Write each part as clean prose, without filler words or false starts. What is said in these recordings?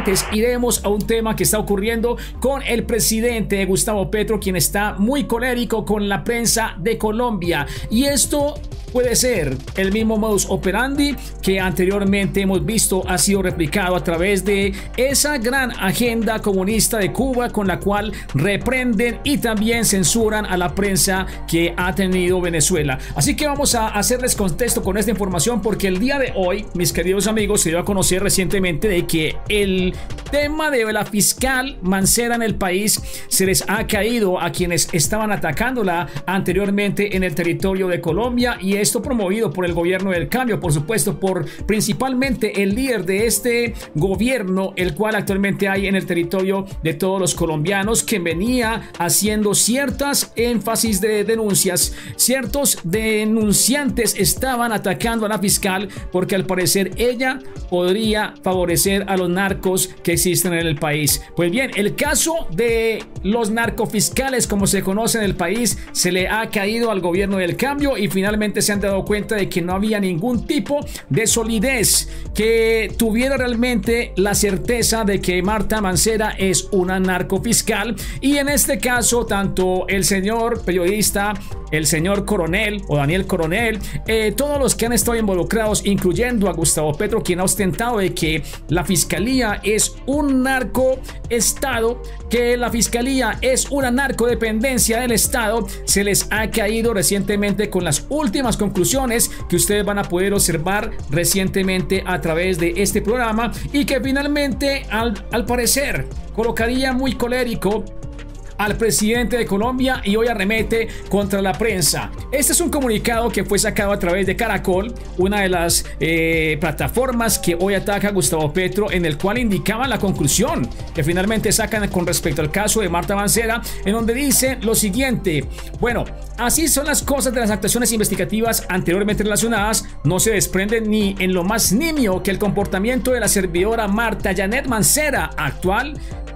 antes iremos a un tema que está ocurriendo con el presidente Gustavo Petro, quien está muy colérico con la prensa de Colombia. Y esto puede ser el mismo modus operandi que anteriormente hemos visto ha sido replicado a través de esa gran agenda comunista de Cuba, con la cual reprenden y también censuran a la prensa que ha tenido Venezuela. Así que vamos a hacerles contexto con esta información, porque el día de hoy, mis queridos amigos, se dio a conocer recientemente de que el tema de la fiscal Mancera en el país se les ha caído a quienes estaban atacándola anteriormente en el territorio de Colombia, y esto promovido por el gobierno del cambio, por supuesto, por principalmente el líder de este gobierno, el cual actualmente hay en el territorio de todos los colombianos, que venía haciendo ciertas énfasis de denuncias. Ciertos denunciantes estaban atacando a la fiscal porque al parecer ella podría favorecer a los narcos que existen en el país. Pues bien, el caso de los narcofiscales, como se conoce en el país, se le ha caído al gobierno del cambio, y finalmente se han dado cuenta de que no había ningún tipo de solidez que tuviera realmente la certeza de que Marta Mancera es una narcofiscal. Y en este caso, tanto el señor periodista, el señor Coronel o Daniel Coronel, todos los que han estado involucrados, incluyendo a Gustavo Petro, quien ha ostentado de que la fiscalía es un narcoestado, que la fiscalía es una narcodependencia del Estado, se les ha caído recientemente con las últimas conclusiones que ustedes van a poder observar recientemente a través de este programa, y que finalmente al parecer colocaría muy colérico al presidente de Colombia y hoy arremete contra la prensa. Este es un comunicado que fue sacado a través de Caracol, una de las plataformas que hoy ataca a Gustavo Petro, en el cual indicaban la conclusión que finalmente sacan con respecto al caso de Marta Mancera, en donde dice lo siguiente: bueno, así son las cosas de las actuaciones investigativas anteriormente relacionadas. No se desprende ni en lo más nimio que el comportamiento de la servidora Marta Janet Mancera, actual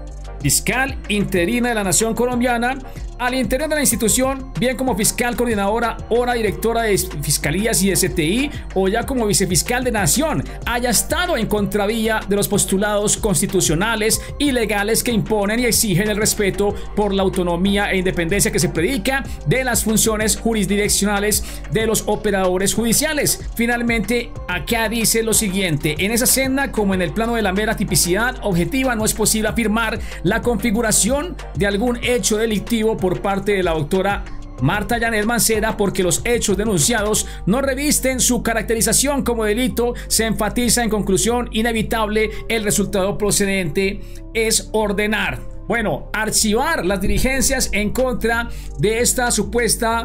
fiscal interina de la nación colombiana, al interior de la institución, bien como fiscal coordinadora, hora directora de fiscalías y STI, o ya como vicefiscal de nación, haya estado en contravía de los postulados constitucionales y legales que imponen y exigen el respeto por la autonomía e independencia que se predica de las funciones jurisdiccionales de los operadores judiciales. Finalmente, acá dice lo siguiente: en esa senda, como en el plano de la mera tipicidad objetiva, no es posible afirmar la configuración de algún hecho delictivo por parte de la doctora Marta Janet Mancera, porque los hechos denunciados no revisten su caracterización como delito. Se enfatiza en conclusión inevitable el resultado procedente es ordenar, bueno, archivar las diligencias en contra de esta supuesta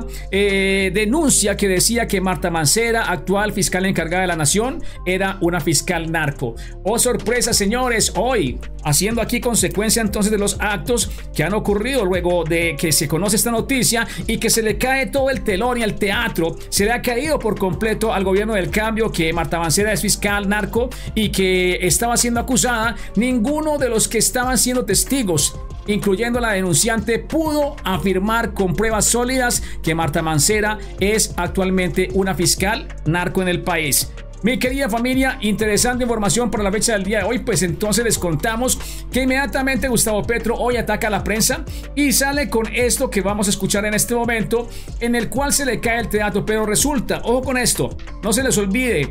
denuncia que decía que Marta Mancera, actual fiscal encargada de la nación, era una fiscal narco. Oh sorpresa, señores, hoy haciendo aquí consecuencia entonces de los actos que han ocurrido luego de que se conoce esta noticia, y que se le cae todo el telón y el teatro, se le ha caído por completo al gobierno del cambio que Marta Mancera es fiscal narco y que estaba siendo acusada. Ninguno de los que estaban siendo testigos, incluyendo la denunciante, pudo afirmar con pruebas sólidas que Marta Mancera es actualmente una fiscal narco en el país. Mi querida familia, interesante información para la fecha del día de hoy. Pues entonces les contamos que inmediatamente Gustavo Petro hoy ataca a la prensa y sale con esto que vamos a escuchar en este momento, en el cual se le cae el teatro. Pero resulta, ojo con esto, no se les olvide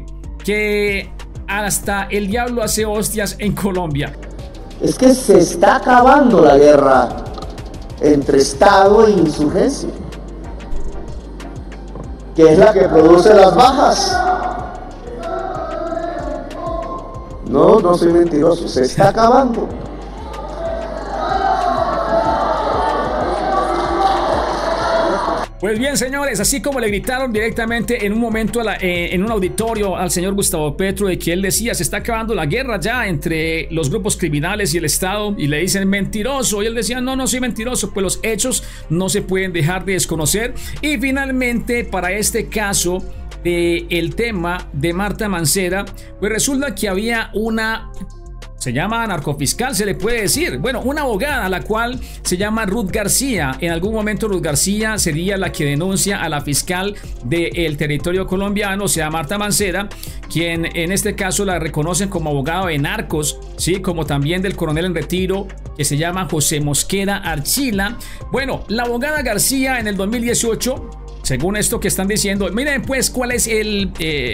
que hasta el diablo hace hostias en Colombia. Es que se está acabando la guerra entre Estado e insurgencia, que es la que produce las bajas. No soy mentiroso, se está acabando. Pues bien, señores, así como le gritaron directamente en un momento en un auditorio al señor Gustavo Petro de que él decía se está acabando la guerra ya entre los grupos criminales y el Estado, y le dicen mentiroso, y él decía no soy mentiroso, pues los hechos no se pueden dejar de desconocer. Y finalmente, para este caso el tema de Marta Mancera, pues resulta que había una Se llama narcofiscal, se le puede decir. Bueno, una abogada, la cual se llama Ruth García. En algún momento Ruth García sería la que denuncia a la fiscal del territorio colombiano, o sea, Marta Mancera, quien en este caso la reconocen como abogado de narcos, ¿sí? Como también del coronel en retiro, que se llama José Mosquera Archila. Bueno, la abogada García en el 2018, según esto que están diciendo, miren pues cuál es el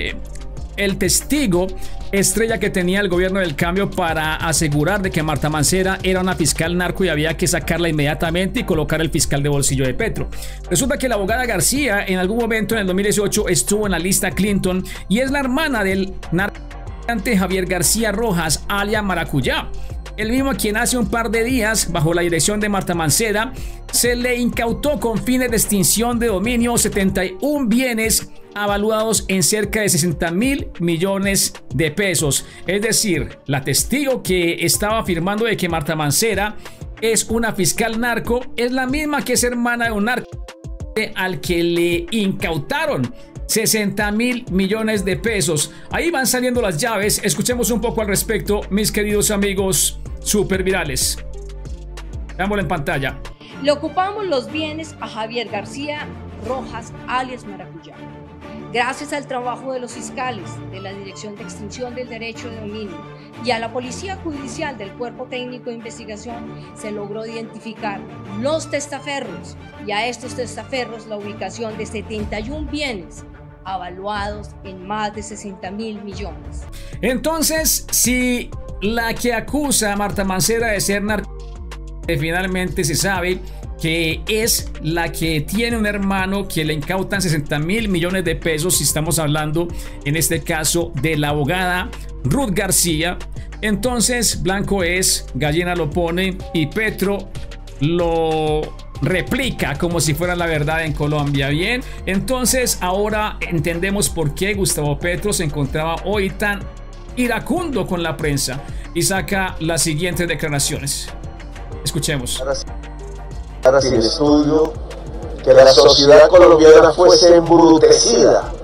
testigo estrella que tenía el gobierno del cambio para asegurar de que Marta Mancera era una fiscal narco y había que sacarla inmediatamente y colocar el fiscal de bolsillo de Petro. Resulta que la abogada García en algún momento en el 2018 estuvo en la lista Clinton y es la hermana del narcotraficante Javier García Rojas, alias Maracuyá. El mismo a quien hace un par de días, bajo la dirección de Marta Mancera, se le incautó con fines de extinción de dominio 71 bienes avaluados en cerca de 60.000 millones de pesos. Es decir, la testigo que estaba afirmando de que Marta Mancera es una fiscal narco es la misma que es hermana de un narco al que le incautaron 60.000 millones de pesos. Ahí van saliendo las llaves. Escuchemos un poco al respecto, mis queridos amigos supervirales. Veámoslo en pantalla. Le ocupamos los bienes a Javier García Rojas, alias Maracuyá. Gracias al trabajo de los fiscales, de la Dirección de Extinción del Derecho de Dominio y a la Policía Judicial del Cuerpo Técnico de Investigación, se logró identificar los testaferros y a estos testaferros la ubicación de 71 bienes avaluados en más de 60.000 millones. Entonces, si la que acusa a Marta Mancera de ser narco, finalmente se sabe que es la que tiene un hermano que le incautan 60.000 millones de pesos, si estamos hablando en este caso de la abogada Ruth García. Entonces blanco es, gallina lo pone y Petro lo replica como si fuera la verdad en Colombia. Bien, entonces ahora entendemos por qué Gustavo Petro se encontraba hoy tan iracundo con la prensa y saca las siguientes declaraciones. Escuchemos. Para sin estudio, que la sociedad colombiana fuese embrutecida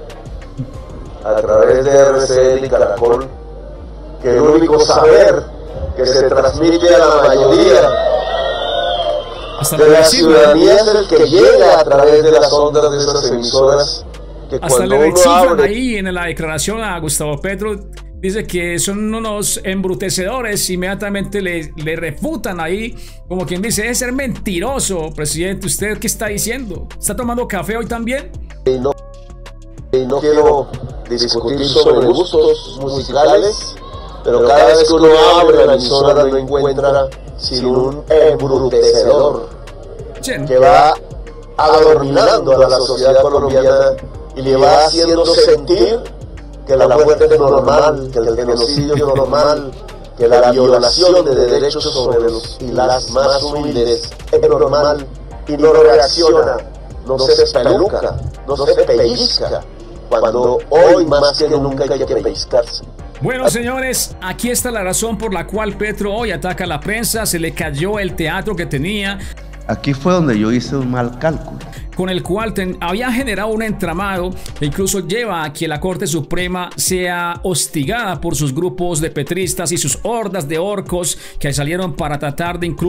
a través de RCN y Caracol, que el único saber que se transmite a la mayoría de la ciudadanía es el que llega a través de las ondas de esas emisoras. Que hasta le rechiflan ahí en la declaración a Gustavo Petro. Dice que son unos embrutecedores, inmediatamente le refutan ahí, como quien dice, es ser mentiroso, presidente. ¿Usted qué está diciendo? ¿Está tomando café hoy también? No quiero discutir sobre gustos musicales, pero cada vez que uno abre la emisora no encuentra sino un embrutecedor que va adornando a la sociedad colombiana y le va haciendo sentir que la muerte es normal, que el genocidio es normal, que la violación de derechos sobre los y las más humildes es normal, y no reacciona, no se espeluca, no se pellizca, cuando hoy más que nunca hay que pellizcarse. Bueno, señores, aquí está la razón por la cual Petro hoy ataca a la prensa. Se le cayó el teatro que tenía. Aquí fue donde yo hice un mal cálculo, con el cual había generado un entramado que incluso lleva a que la Corte Suprema sea hostigada por sus grupos de petristas y sus hordas de orcos que salieron para tratar de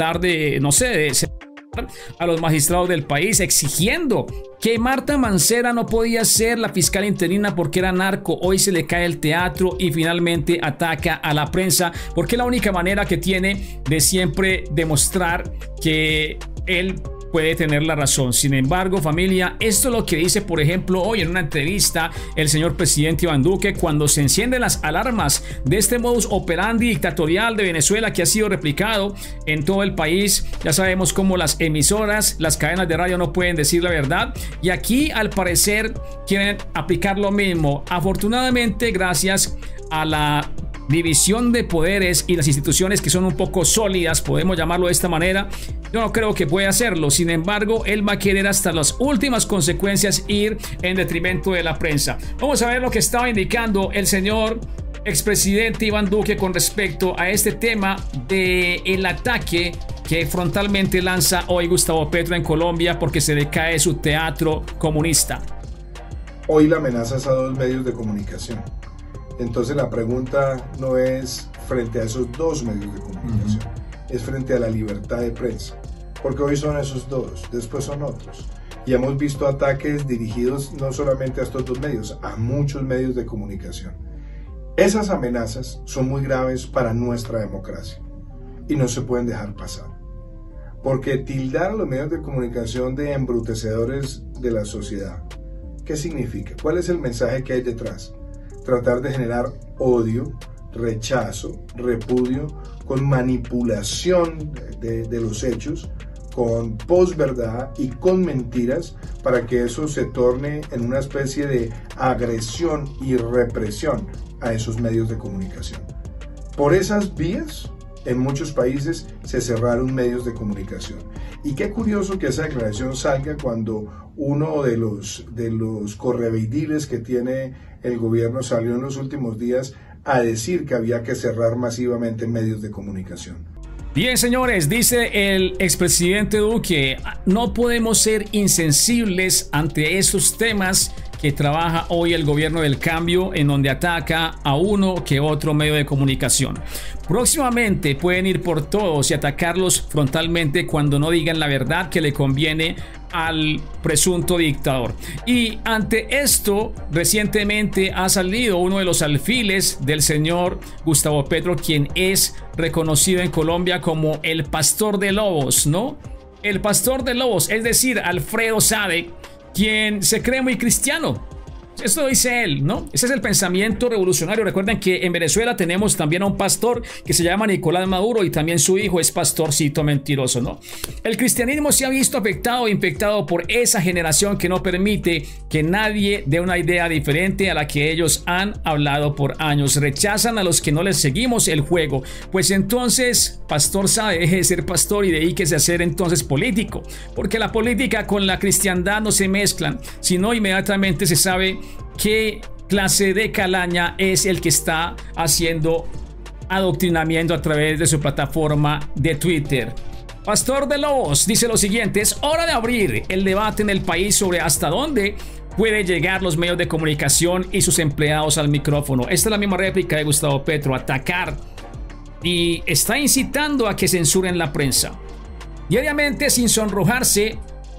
no sé, de a los magistrados del país, exigiendo que Marta Mancera no podía ser la fiscal interina porque era narco. Hoy se le cae el teatro y finalmente ataca a la prensa porque es la única manera que tiene de siempre demostrar que él puede tener la razón. Sin embargo, familia, esto es lo que dice, por ejemplo, hoy en una entrevista el señor presidente Iván Duque cuando se encienden las alarmas de este modus operandi dictatorial de Venezuela que ha sido replicado en todo el país. Ya sabemos cómo las emisoras, las cadenas de radio no pueden decir la verdad y aquí al parecer quieren aplicar lo mismo. Afortunadamente, gracias a la división de poderes y las instituciones que son un poco sólidas, podemos llamarlo de esta manera, yo no creo que pueda hacerlo. Sin embargo, él va a querer hasta las últimas consecuencias ir en detrimento de la prensa. Vamos a ver lo que estaba indicando el señor expresidente Iván Duque con respecto a este tema del ataque que frontalmente lanza hoy Gustavo Petro en Colombia porque se le cae su teatro comunista. Hoy la amenaza es a dos medios de comunicación. Entonces la pregunta no es frente a esos dos medios de comunicación, es frente a la libertad de prensa, porque hoy son esos dos, después son otros. Y hemos visto ataques dirigidos no solamente a estos dos medios, a muchos medios de comunicación. Esas amenazas son muy graves para nuestra democracia y no se pueden dejar pasar. Porque tildar a los medios de comunicación de embrutecedores de la sociedad, ¿qué significa? ¿Cuál es el mensaje que hay detrás? Tratar de generar odio, rechazo, repudio, con manipulación de los hechos, con posverdad y con mentiras, para que eso se torne en una especie de agresión y represión a esos medios de comunicación. Por esas vías, en muchos países se cerraron medios de comunicación. Y qué curioso que esa declaración salga cuando uno de los correveidiles que tiene el gobierno salió en los últimos días a decir que había que cerrar masivamente medios de comunicación. Bien, señores, dice el expresidente Duque, no podemos ser insensibles ante estos temas que trabaja hoy el gobierno del cambio, en donde ataca a uno que otro medio de comunicación. Próximamente pueden ir por todos y atacarlos frontalmente cuando no digan la verdad que le conviene al presunto dictador. Y ante esto, recientemente ha salido uno de los alfiles del señor Gustavo Petro, quien es reconocido en Colombia como el pastor de lobos, ¿no? El pastor de lobos, es decir, Alfredo Sade, quien se cree muy cristiano. Esto lo dice él, ¿no? Ese es el pensamiento revolucionario. Recuerden que en Venezuela tenemos también a un pastor que se llama Nicolás Maduro y también su hijo es pastorcito mentiroso, ¿no? El cristianismo se ha visto afectado e infectado por esa generación que no permite que nadie dé una idea diferente a la que ellos han hablado por años. Rechazan a los que no les seguimos el juego. Pues entonces, pastor Sade, deje de ser pastor y dedíquese a ser entonces político. Porque la política con la cristiandad no se mezclan, sino inmediatamente se sabe qué clase de calaña es el que está haciendo adoctrinamiento a través de su plataforma de Twitter. Pastor de Lobos dice lo siguiente: es hora de abrir el debate en el país sobre hasta dónde puede llegar los medios de comunicación y sus empleados al micrófono. Esta es la misma réplica de Gustavo Petro, atacar, y está incitando a que censuren la prensa. Diariamente sin sonrojarse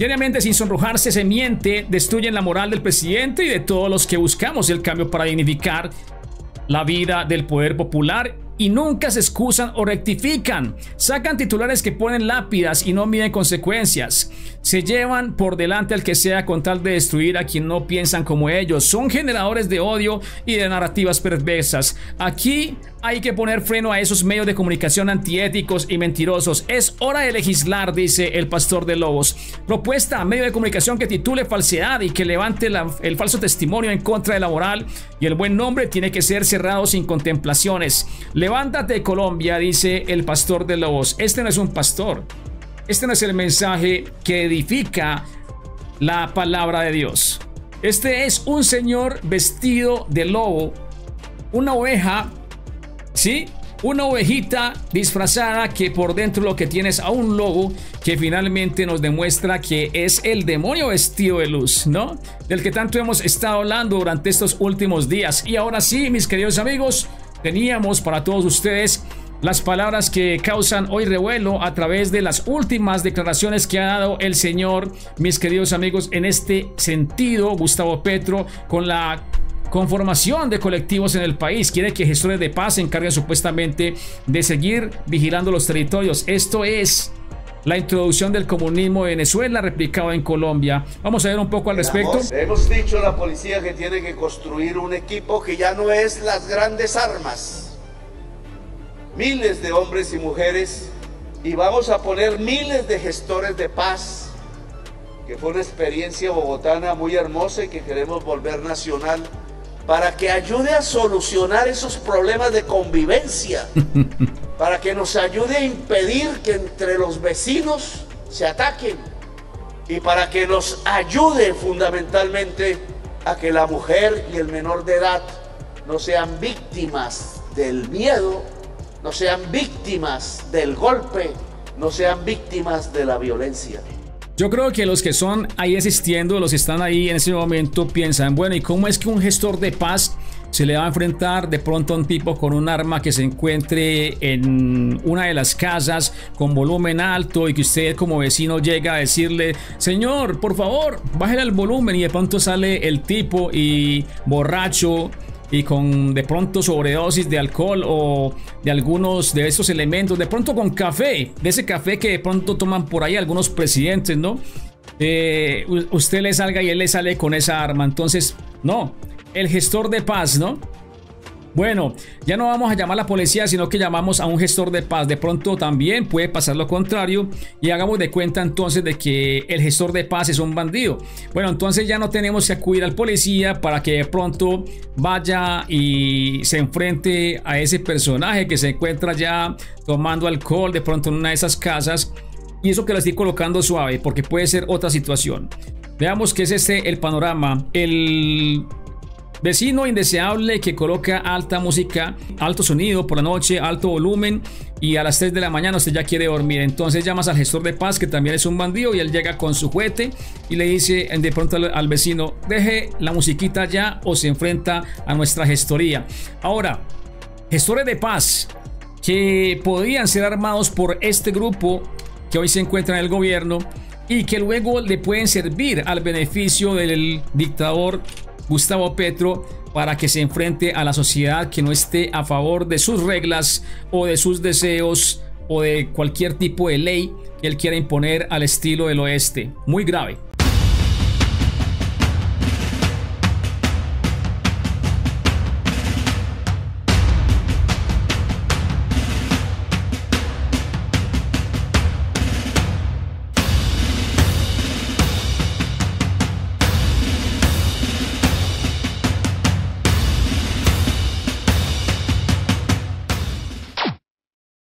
se miente, destruyen la moral del presidente y de todos los que buscamos el cambio para dignificar la vida del poder popular, y nunca se excusan o rectifican. Sacan titulares que ponen lápidas y no miden consecuencias. Se llevan por delante al que sea con tal de destruir a quien no piensan como ellos. Son generadores de odio y de narrativas perversas. Aquí hay que poner freno a esos medios de comunicación antiéticos y mentirosos. Es hora de legislar, dice el pastor de lobos. Propuesta: medio de comunicación que titule falsedad y que levante el falso testimonio en contra de la moral y el buen nombre tiene que ser cerrado sin contemplaciones. Levántate, Colombia, dice el pastor de lobos. Este no es un pastor. Este no es el mensaje que edifica la palabra de Dios. Este es un señor vestido de lobo, una oveja, ¿sí? Una ovejita disfrazada que por dentro lo que tiene es a un lobo que finalmente nos demuestra que es el demonio vestido de luz, ¿no? Del que tanto hemos estado hablando durante estos últimos días. Y ahora sí, mis queridos amigos, teníamos para todos ustedes las palabras que causan hoy revuelo a través de las últimas declaraciones que ha dado el señor, mis queridos amigos, en este sentido, Gustavo Petro, con la conformación de colectivos en el país. Quiere que gestores de paz se encarguen supuestamente de seguir vigilando los territorios. Esto es la introducción del comunismo de Venezuela replicado en Colombia. Vamos a ver un poco al respecto. Hemos dicho a la policía que tiene que construir un equipo que ya no es las grandes armas, miles de hombres y mujeres, y vamos a poner miles de gestores de paz, que fue una experiencia bogotana muy hermosa y que queremos volver nacional, para que ayude a solucionar esos problemas de convivencia, para que nos ayude a impedir que entre los vecinos se ataquen, y para que nos ayude fundamentalmente a que la mujer y el menor de edad no sean víctimas del miedo, no sean víctimas del golpe, no sean víctimas de la violencia. Yo creo que los que son ahí asistiendo, los que están ahí en ese momento, piensan, bueno, ¿y cómo es que un gestor de paz se le va a enfrentar de pronto a un tipo con un arma que se encuentre en una de las casas con volumen alto y que usted como vecino llega a decirle: señor, por favor, bájale el volumen, y de pronto sale el tipo y borracho y con de pronto sobredosis de alcohol o de algunos de esos elementos, de pronto con café, de ese café que de pronto toman por ahí algunos presidentes, ¿no? Usted le salga y él le sale con esa arma. Entonces, no, el gestor de paz, ¿no? Bueno, ya no vamos a llamar a la policía, sino que llamamos a un gestor de paz. De pronto también puede pasar lo contrario y hagamos de cuenta entonces de que el gestor de paz es un bandido. Bueno, entonces ya no tenemos que acudir al policía para que de pronto vaya y se enfrente a ese personaje que se encuentra ya tomando alcohol de pronto en una de esas casas. Y eso que lo estoy colocando suave porque puede ser otra situación. Veamos que es este el panorama. El vecino indeseable que coloca alta música, alto sonido por la noche, alto volumen, y a las 3 de la mañana usted ya quiere dormir. Entonces llamas al gestor de paz, que también es un bandido, y él llega con su juguete y le dice de pronto al vecino: deje la musiquita ya o se enfrenta a nuestra gestoría. Ahora, gestores de paz que podrían ser armados por este grupo que hoy se encuentra en el gobierno y que luego le pueden servir al beneficio del dictador Gustavo Petro para que se enfrente a la sociedad que no esté a favor de sus reglas o de sus deseos o de cualquier tipo de ley que él quiera imponer al estilo del oeste. Muy grave.